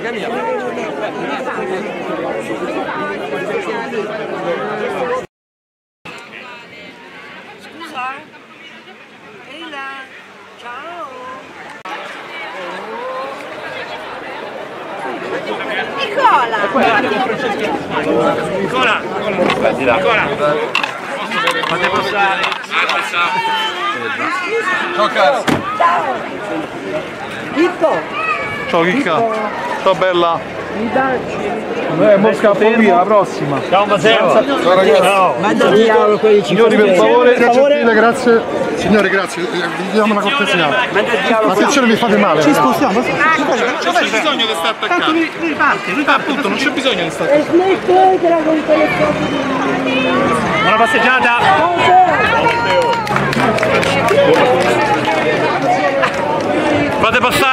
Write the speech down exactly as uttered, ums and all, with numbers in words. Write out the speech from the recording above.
Scusa? Ehi là, ciao! Nicola! Nicola! Nicola! Fate passare! Ciao cazzo! Ciao! Chicco! Ciao Chicca! Ciao bella! Mi baci! Eh, mo scappo via, la prossima! Ciao Matteo! Ciao ragazzi! Manda al diavolo quelli Signori per favore, gentile, grazie! Signore grazie, vi diamo una cortesia! Ma attenzione mi fate male! Ci spostiamo! Non c'è bisogno che sta attaccato! Tanto lui riparte, lui fa tutto, non c'è bisogno che sta attaccato! E smettetela con quelle cose di... Buona passeggiata! Fate passare!